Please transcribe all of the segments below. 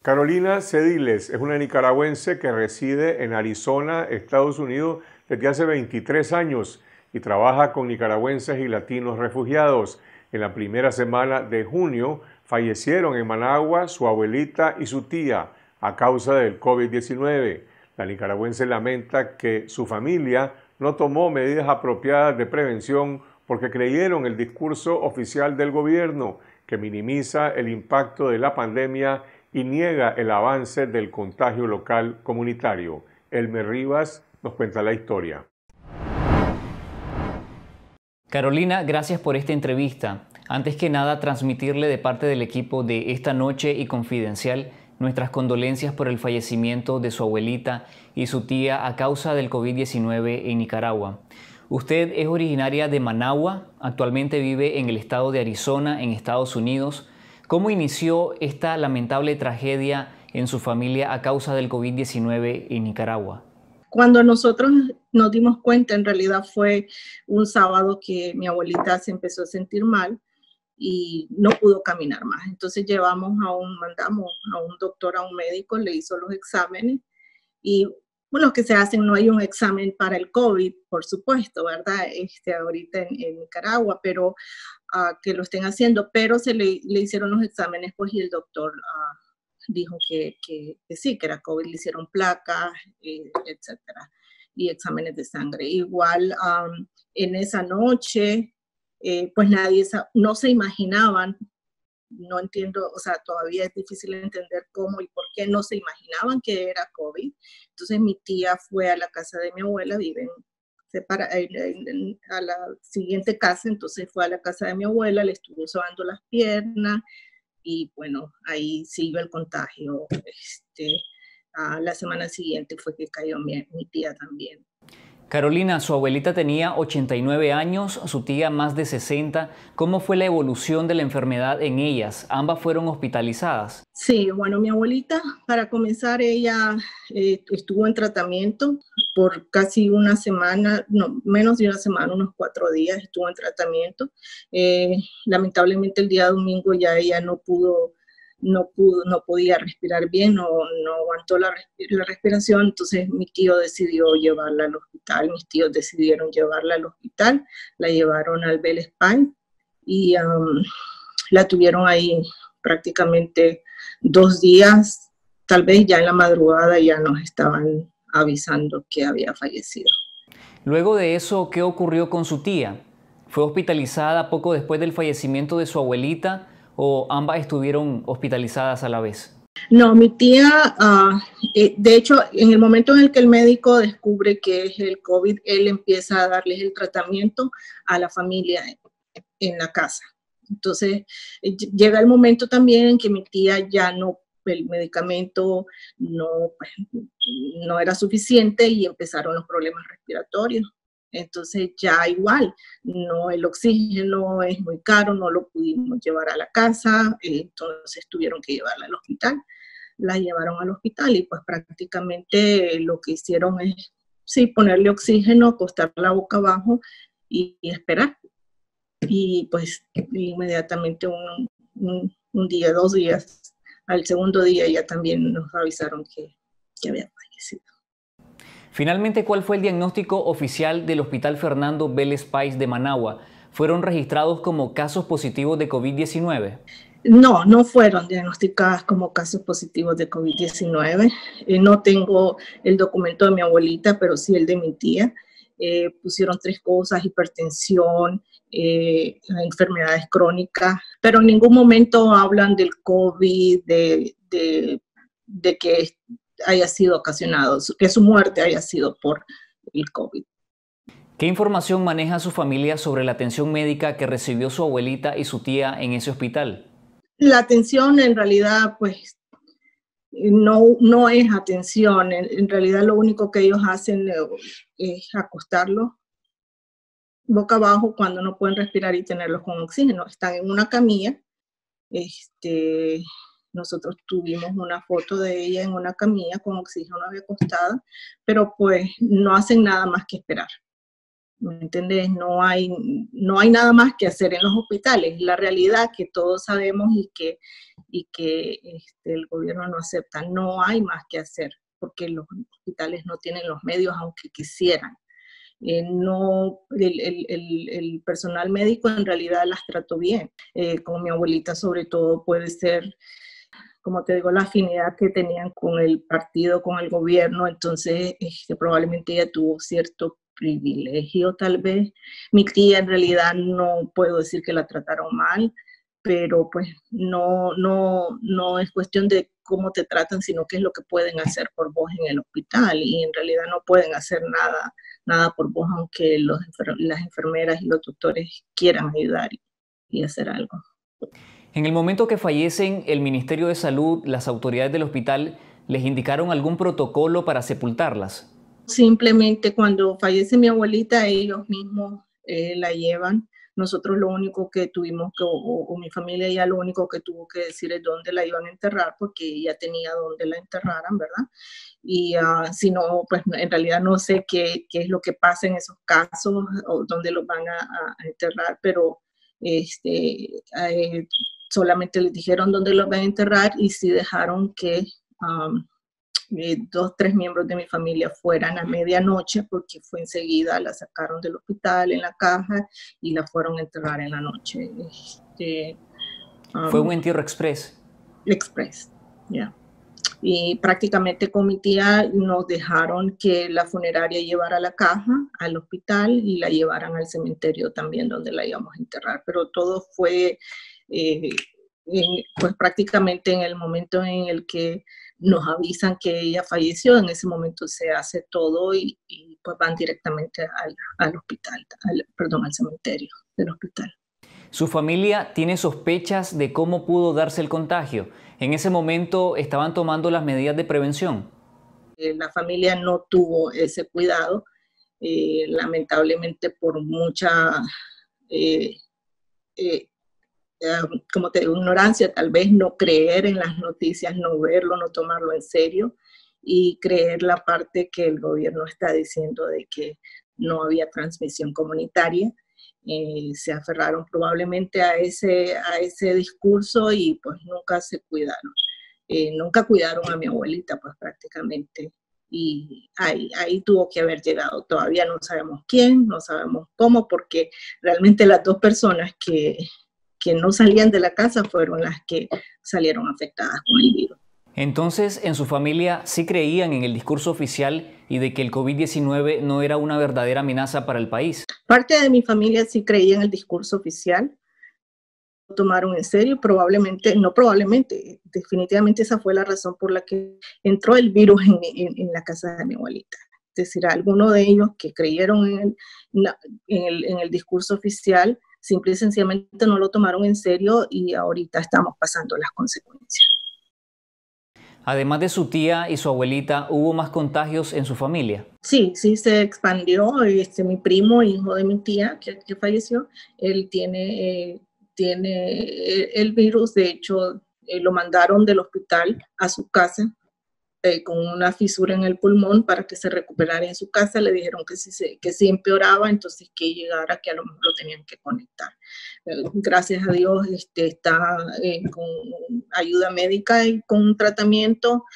Carolina Cediles es una nicaragüense que reside en Arizona, Estados Unidos, desde hace 23 años y trabaja con nicaragüenses y latinos refugiados. En la primera semana de junio fallecieron en Managua su abuelita y su tía a causa del COVID-19. La nicaragüense lamenta que su familia no tomó medidas apropiadas de prevención porque creyeron el discurso oficial del gobierno que minimiza el impacto de la pandemia y niega el avance del contagio local comunitario. Elmer Rivas nos cuenta la historia. Carolina, gracias por esta entrevista. Antes que nada, transmitirle de parte del equipo de Esta Noche y Confidencial nuestras condolencias por el fallecimiento de su abuelita y su tía a causa del COVID-19 en Nicaragua. Usted es originaria de Managua, actualmente vive en el estado de Arizona, en Estados Unidos. ¿Cómo inició esta lamentable tragedia en su familia a causa del COVID-19 en Nicaragua? Cuando nosotros nos dimos cuenta, en realidad fue un sábado que mi abuelita se empezó a sentir mal y no pudo caminar más. Entonces mandamos a un doctor, a un médico, le hizo los exámenes y bueno, que se hacen, no hay un examen para el COVID, por supuesto, ¿verdad? Ahorita en Nicaragua, pero que lo estén haciendo, pero le hicieron los exámenes, pues, y el doctor dijo que sí, que era COVID, le hicieron placas, etcétera, y exámenes de sangre. Igual, en esa noche, pues no se imaginaban, no entiendo, o sea, todavía es difícil entender cómo y por qué no se imaginaban que era COVID. Entonces mi tía fue a la casa de mi abuela, viven a la siguiente casa, entonces fue a la casa de mi abuela, le estuvo sobando las piernas y bueno, ahí siguió el contagio. A la semana siguiente fue que cayó mi tía también. Carolina, su abuelita tenía 89 años, su tía más de 60. ¿Cómo fue la evolución de la enfermedad en ellas? ¿Ambas fueron hospitalizadas? Sí, bueno, mi abuelita, para comenzar, ella estuvo en tratamiento por casi una semana, no, menos de una semana, unos 4 días estuvo en tratamiento. Lamentablemente el día domingo ya ella no podía respirar bien, no aguantó la respiración, entonces mi tío decidió llevarla al hospital, mis tíos decidieron llevarla al hospital, la llevaron al Bell Spine y la tuvieron ahí prácticamente 2 días, tal vez ya en la madrugada ya nos estaban avisando que había fallecido. Luego de eso, ¿qué ocurrió con su tía? ¿Fue hospitalizada poco después del fallecimiento de su abuelita o ambas estuvieron hospitalizadas a la vez? No, mi tía, de hecho, en el momento en el que el médico descubre que es el COVID, él empieza a darles el tratamiento a la familia en la casa. Entonces, llega el momento también en que mi tía ya no, el medicamento no era suficiente y empezaron los problemas respiratorios. Entonces ya igual, el oxígeno es muy caro, no lo pudimos llevar a la casa, entonces tuvieron que llevarla al hospital. La llevaron al hospital y pues prácticamente lo que hicieron es, sí, ponerle oxígeno, acostarla boca abajo y esperar. Y pues inmediatamente un día, 2 días, al segundo día ya también nos avisaron que había fallecido. Finalmente, ¿cuál fue el diagnóstico oficial del Hospital Fernando Vélez Páez de Managua? ¿Fueron registrados como casos positivos de COVID-19? No fueron diagnosticadas como casos positivos de COVID-19. No tengo el documento de mi abuelita, pero sí el de mi tía. Pusieron 3 cosas: hipertensión, enfermedades crónicas, pero en ningún momento hablan del COVID, de que haya sido ocasionado, que su muerte haya sido por el COVID. ¿Qué información maneja su familia sobre la atención médica que recibió su abuelita y su tía en ese hospital? La atención en realidad, pues, no es atención. En realidad lo único que ellos hacen es acostarlos boca abajo cuando no pueden respirar y tenerlos con oxígeno. Están en una camilla. Nosotros tuvimos una foto de ella en una camilla con oxígeno acostada, pero pues no hacen nada más que esperar. ¿Me entiendes? No hay nada más que hacer en los hospitales. La realidad que todos sabemos y que el gobierno no acepta. No hay más que hacer porque los hospitales no tienen los medios aunque quisieran. No, el personal médico en realidad las trató bien. Con mi abuelita sobre todo puede ser, como te digo, la afinidad que tenían con el partido, con el gobierno, entonces probablemente ella tuvo cierto privilegio tal vez. Mi tía en realidad no puedo decir que la trataron mal, pero pues no es cuestión de cómo te tratan, sino qué es lo que pueden hacer por vos en el hospital, y en realidad no pueden hacer nada por vos, aunque las enfermeras y los doctores quieran ayudar y hacer algo. En el momento que fallecen, el Ministerio de Salud, las autoridades del hospital, ¿les indicaron algún protocolo para sepultarlas? Simplemente cuando fallece mi abuelita, ellos mismos la llevan. Nosotros lo único que tuvimos que, o mi familia ya lo único que tuvo que decir es dónde la iban a enterrar, porque ella tenía dónde la enterraran, ¿verdad? Y si no, pues en realidad no sé qué es lo que pasa en esos casos o dónde los van a enterrar, pero solamente les dijeron dónde los van a enterrar, y sí dejaron que 2, 3 miembros de mi familia fueran a medianoche, porque fue enseguida, la sacaron del hospital en la caja y la fueron a enterrar en la noche. ¿Fue un entierro express? Express, ya. Yeah. Y prácticamente con mi tía nos dejaron que la funeraria llevara la caja al hospital y la llevaran al cementerio también donde la íbamos a enterrar, pero todo fue pues prácticamente en el momento en el que nos avisan que ella falleció, en ese momento se hace todo y pues van directamente al hospital, al cementerio del hospital. ¿Su familia tiene sospechas de cómo pudo darse el contagio? ¿En ese momento estaban tomando las medidas de prevención? La familia no tuvo ese cuidado, lamentablemente por mucha, como te digo, ignorancia, tal vez no creer en las noticias, no verlo, no tomarlo en serio y creer la parte que el gobierno está diciendo de que no había transmisión comunitaria. Se aferraron probablemente a ese discurso y pues nunca se cuidaron. Nunca cuidaron a mi abuelita pues prácticamente, y ahí tuvo que haber llegado. Todavía no sabemos quién, no sabemos cómo, porque realmente las 2 personas que no salían de la casa fueron las que salieron afectadas con el virus. Entonces, ¿en su familia sí creían en el discurso oficial y de que el COVID-19 no era una verdadera amenaza para el país? Parte de mi familia sí creía en el discurso oficial, lo tomaron en serio, definitivamente esa fue la razón por la que entró el virus en la casa de mi abuelita. Es decir, algunos de ellos que creyeron en el discurso oficial, simple y sencillamente no lo tomaron en serio y ahorita estamos pasando las consecuencias. Además de su tía y su abuelita, ¿hubo más contagios en su familia? Sí, se expandió. Mi primo, hijo de mi tía que falleció, él tiene el virus. De hecho, lo mandaron del hospital a su casa con una fisura en el pulmón para que se recuperara en su casa. Le dijeron que si empeoraba, entonces que llegara, que a lo mejor lo tenían que conectar. Gracias a Dios está con ayuda médica y con un tratamiento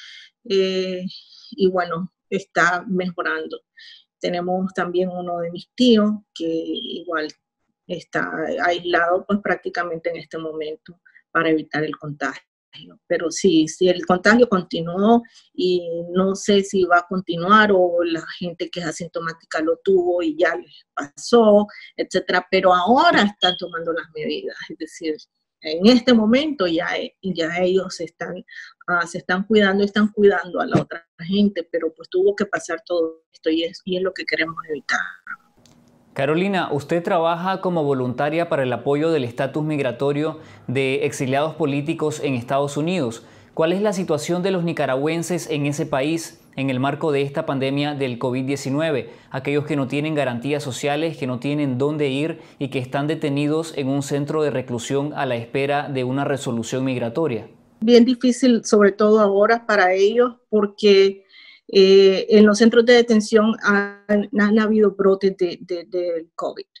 y bueno, está mejorando. Tenemos también uno de mis tíos que igual está aislado pues prácticamente en este momento para evitar el contagio. Pero sí, el contagio continuó y no sé si va a continuar o la gente que es asintomática lo tuvo y ya les pasó, etcétera. Pero ahora están tomando las medidas, es decir, en este momento ya ellos se están cuidando y están cuidando a la otra gente, pero pues tuvo que pasar todo esto y es lo que queremos evitar. Carolina, usted trabaja como voluntaria para el apoyo del estatus migratorio de exiliados políticos en Estados Unidos. ¿Cuál es la situación de los nicaragüenses en ese país en el marco de esta pandemia del COVID-19? Aquellos que no tienen garantías sociales, que no tienen dónde ir y que están detenidos en un centro de reclusión a la espera de una resolución migratoria. Bien difícil, sobre todo ahora para ellos, porque en los centros de detención han habido brotes del COVID.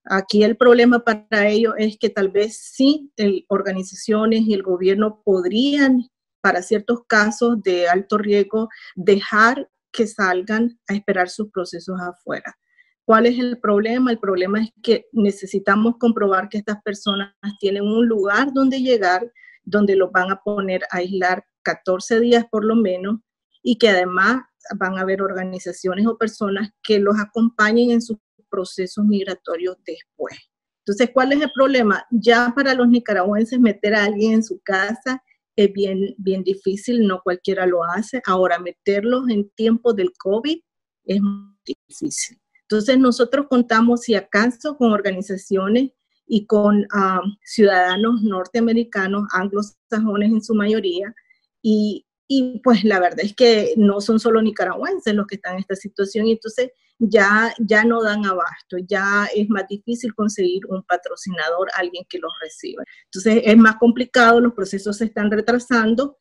Aquí el problema para ellos es que tal vez sí, organizaciones y el gobierno podrían, para ciertos casos de alto riesgo, dejar que salgan a esperar sus procesos afuera. ¿Cuál es el problema? El problema es que necesitamos comprobar que estas personas tienen un lugar donde llegar, donde los van a poner a aislar 14 días por lo menos, y que además van a haber organizaciones o personas que los acompañen en sus procesos migratorios después. Entonces, ¿cuál es el problema? Ya para los nicaragüenses meter a alguien en su casa es bien difícil, no cualquiera lo hace. Ahora, meterlos en tiempo del COVID es muy difícil. Entonces, nosotros contamos, si acaso, con organizaciones y con ciudadanos norteamericanos, anglosajones en su mayoría, y pues la verdad es que no son solo nicaragüenses los que están en esta situación, y entonces ya no dan abasto, ya es más difícil conseguir un patrocinador, alguien que los reciba. Entonces es más complicado, los procesos se están retrasando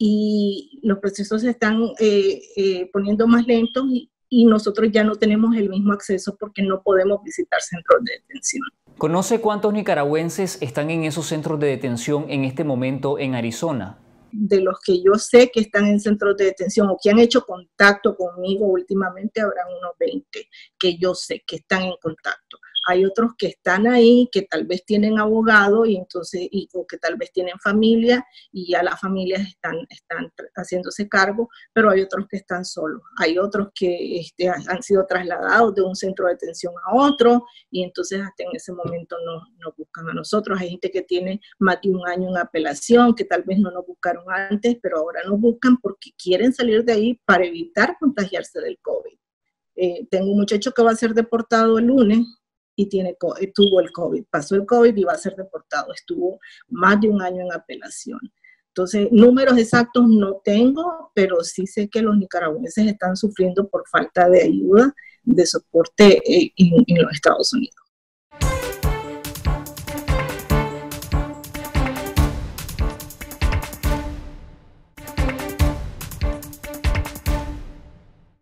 y los procesos se están poniendo más lentos, y nosotros ya no tenemos el mismo acceso porque no podemos visitar centros de detención. ¿Conoce cuántos nicaragüenses están en esos centros de detención en este momento en Arizona? De los que yo sé que están en centros de detención o que han hecho contacto conmigo últimamente, habrán unos 20 que yo sé que están en contacto. Hay otros que están ahí, que tal vez tienen abogado y entonces, o que tal vez tienen familia y ya las familias están haciéndose cargo, pero hay otros que están solos. Hay otros que han sido trasladados de un centro de detención a otro y entonces hasta en ese momento nos buscan a nosotros. Hay gente que tiene más de un año en apelación, que tal vez no nos buscaron antes, pero ahora nos buscan porque quieren salir de ahí para evitar contagiarse del COVID. Tengo un muchacho que va a ser deportado el lunes y tuvo el COVID, pasó el COVID y va a ser deportado. Estuvo más de un año en apelación. Entonces, números exactos no tengo, pero sí sé que los nicaragüenses están sufriendo por falta de ayuda, de soporte en los Estados Unidos.